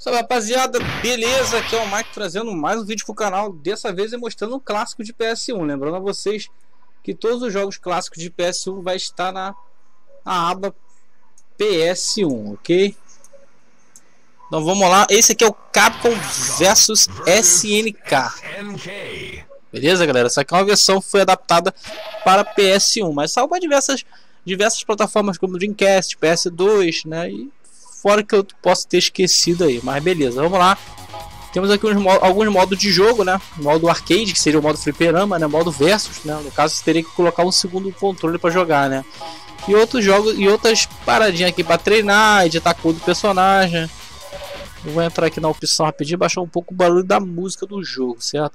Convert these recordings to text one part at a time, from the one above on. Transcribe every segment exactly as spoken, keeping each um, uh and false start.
Salve, rapaziada, beleza? Aqui é o Mike trazendo mais um vídeo pro canal. Dessa vez é mostrando um clássico de P S um. Lembrando a vocês que todos os jogos clássicos de P S um vai estar na, na aba P S um, ok? Então vamos lá, esse aqui é o Capcom versus S N K. Beleza, galera? Essa aqui é uma versão que foi adaptada para P S um, mas saiu para diversas, diversas plataformas como Dreamcast, P S dois, né? E fora que eu posso ter esquecido aí, mas beleza, vamos lá. Temos aqui uns, alguns modos de jogo, né? Modo arcade, que seria o modo fliperama, né? Modo versus, né? No caso, você teria que colocar um segundo controle para jogar, né? E outros jogos e outras paradinhas aqui para treinar, editar cor do personagem. Eu vou entrar aqui na opção rapidinho e baixar um pouco o barulho da música do jogo, certo?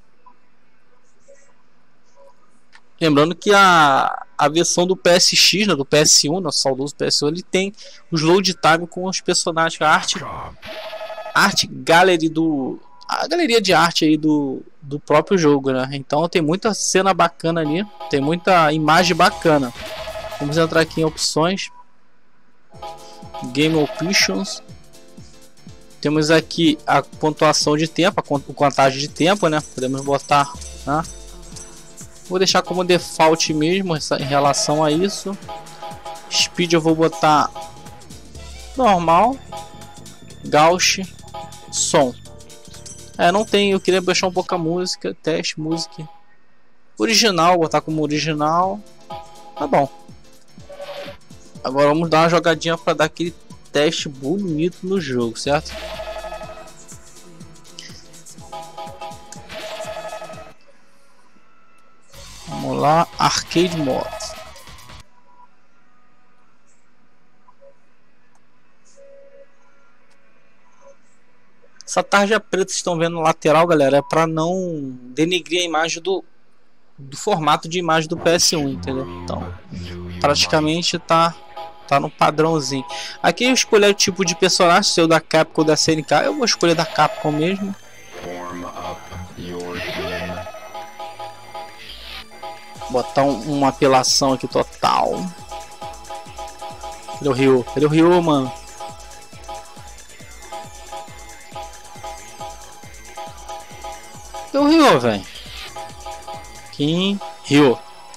Lembrando que a, a versão do P S X, né, do P S um, nosso saudoso P S um, ele tem os load time com os personagens, a arte, arte gallery do, a galeria de arte aí do, do próprio jogo, né? Então tem muita cena bacana ali, tem muita imagem bacana. Vamos entrar aqui em opções, Game Options. Temos aqui a pontuação de tempo, a contagem de tempo, né? Podemos botar, né? Vou deixar como default mesmo em relação a isso. Speed eu vou botar normal. Gauche. Som. É, não tem, eu queria baixar um pouco a música. Teste, música. Original, vou botar como original. Tá bom. Agora vamos dar uma jogadinha para dar aquele teste bonito no jogo, certo? Vamos lá, Arcade Mode. Essa tarja preta que vocês estão vendo no lateral, galera, é para não denegrir a imagem do, do formato de imagem do P S um, entendeu? Então, praticamente tá tá no padrãozinho. Aqui eu escolhi o tipo de personagem, se eu da Capcom ou da S N K, eu vou escolher da Capcom mesmo. Botar um, uma apelação aqui total. Cadê o Ryu? Cadê o Ryu, mano? Cadê o Ryu, velho? Kim Ryu.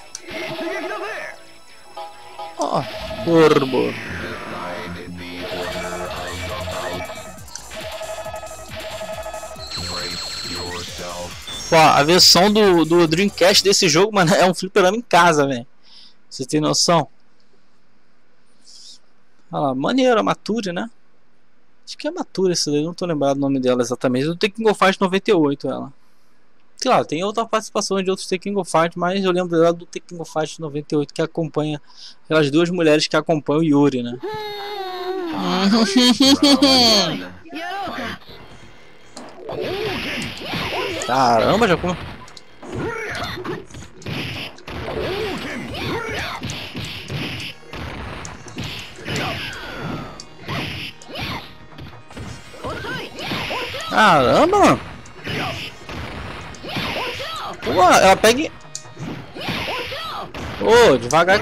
Ó, oh, turbo. Pô, a versão do, do Dreamcast desse jogo, mano, é um fliperama em casa, velho. Você tem noção? Olha lá, maneiro, a Mature, né? Acho que é Mature esse daí, não tô lembrado o nome dela exatamente. Do Tekken Go Fight noventa e oito, ela. Claro, tem outra participação de outros Tekken Go Fight, mas eu lembro dela do Tekken Go Fight noventa e oito, que acompanha aquelas duas mulheres que acompanham o Yuri, né? Caramba, já como... Caramba, mano. Pô, ela pega... Ô, oh, devagar.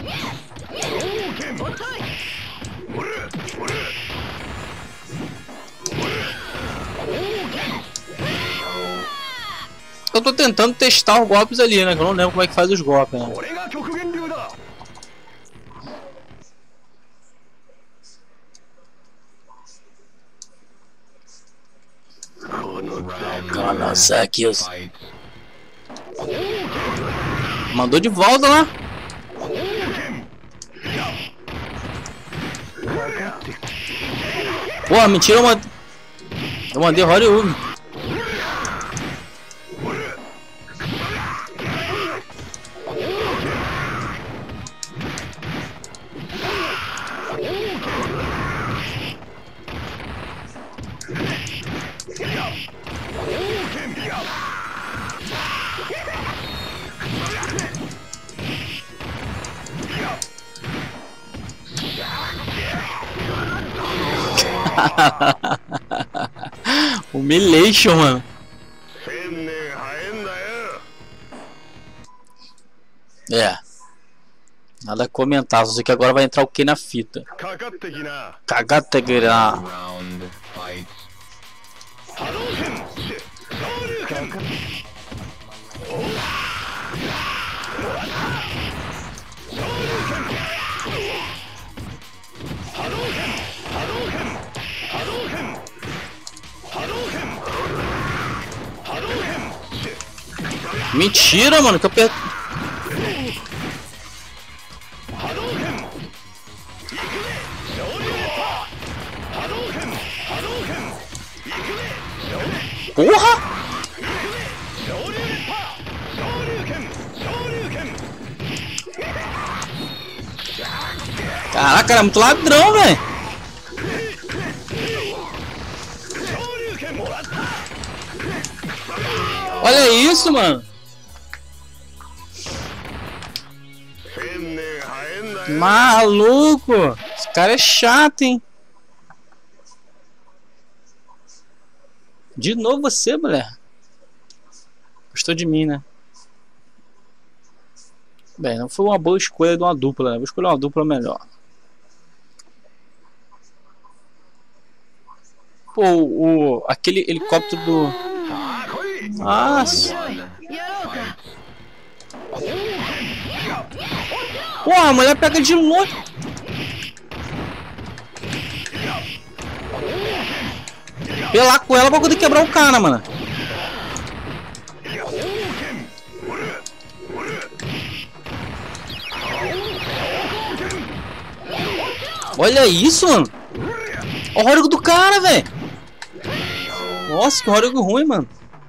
Eu tô tentando testar os golpes ali, né? Eu não lembro como é que faz os golpes, né? Nossa, aqui os... Mandou de volta lá. Pô, mentira, eu mandei... Eu mandei Hollywood. Humilhation, mano. É. Nada a comentar, só que agora vai entrar o que na fita. Kagategina. Mentira, mano, que eu perdi. Porra! Caraca, era muito ladrão, velho. Olha isso, mano. Maluco. Esse cara é chato, hein. De novo você, mulher. Gostou de mim, né? Bem, não foi uma boa escolha de uma dupla, né? Vou escolher uma dupla melhor. Pô, o, aquele helicóptero do... Nossa. Pô, a mulher pega de longe. Pelar com ela pra poder quebrar o cara, mano. Olha isso, mano. Olha o Rórigo do cara, velho. Nossa, que Rórigo ruim, mano.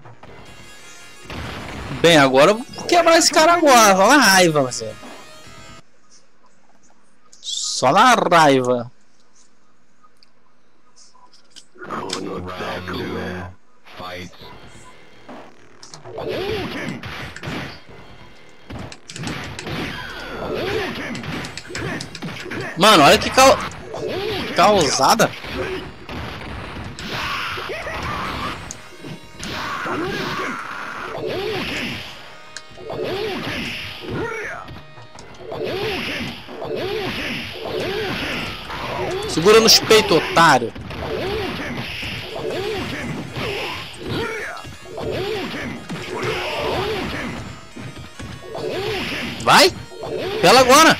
Bem, agora eu vou quebrar esse cara agora. Só na raiva, você. Só na raiva. Mano, olha que cal... causada. Segura nos peitos, otário. Vai! Pela agora!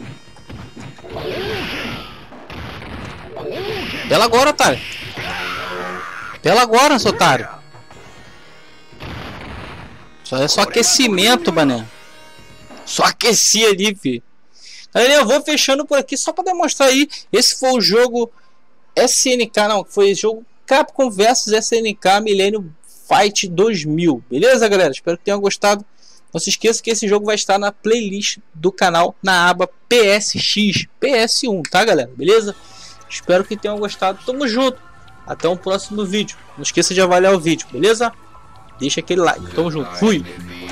Pela agora, otário! Pela agora, seu otário! Só é só aquecimento, mané. Só aqueci ali, fi. Galera, eu vou fechando por aqui só para demonstrar aí. Esse foi o jogo S N K, não, foi o jogo Capcom versus S N K Millennium Fight dois mil. Beleza, galera? Espero que tenham gostado. Não se esqueça que esse jogo vai estar na playlist do canal na aba P S X, P S um, tá, galera? Beleza? Espero que tenham gostado. Tamo junto. Até um próximo vídeo. Não esqueça de avaliar o vídeo, beleza? Deixa aquele like. Tamo junto. Fui!